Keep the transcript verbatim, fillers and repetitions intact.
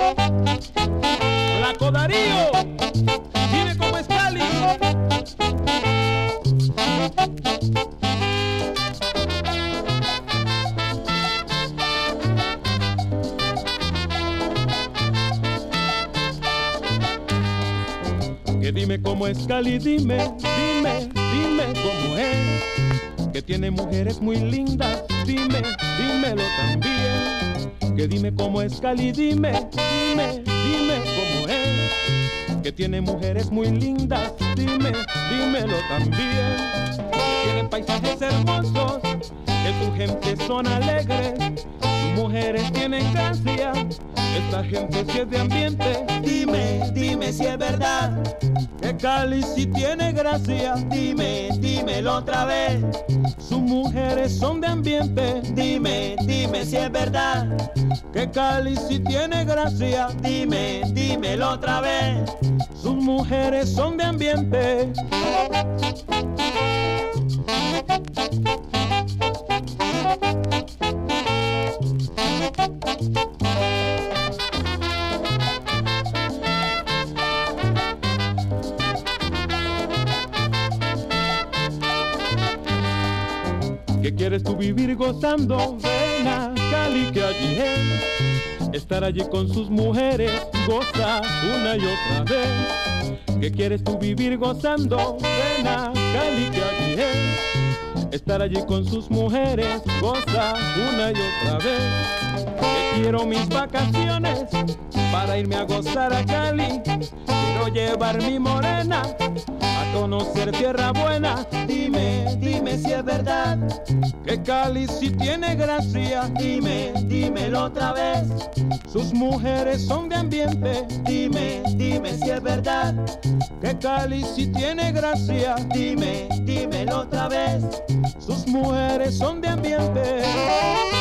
Flaco Darío, dime cómo es Cali. Que dime cómo es Cali, dime, dime, dime cómo es. Que tiene mujeres muy lindas, dime, dímelo también. Que dime cómo es Cali, dime, dime, dime cómo es. Que tiene mujeres muy lindas, dime, dímelo también. Que tiene paisajes hermosos, que su gente son alegres, sus mujeres tienen gracia, esta gente sí es de ambiente. Dime, dime si es verdad Que Cali sí tiene gracia, Dime, dímelo otra vez. sus mujeres son de ambiente. Dime, dime si es verdad Que Cali sí tiene gracia, Dime, dímelo otra vez. sus mujeres son de ambiente. ¿Qué quieres tú vivir gozando? Ven a Cali que allí es. Estar allí con sus mujeres, goza una y otra vez. ¿Qué quieres tú vivir gozando? Ven a Cali que allí es. Estar allí con sus mujeres, goza una y otra vez. Que quiero mis vacaciones para irme a gozar a Cali. Quiero llevar mi morena a conocer tierra buena. Dime, dime si es verdad Que Cali sí tiene gracia, Dime, dímelo otra vez. sus mujeres son de ambiente. Dime, dime si es verdad Que Cali sí tiene gracia, Dime, dímelo otra vez. sus mujeres son de ambiente.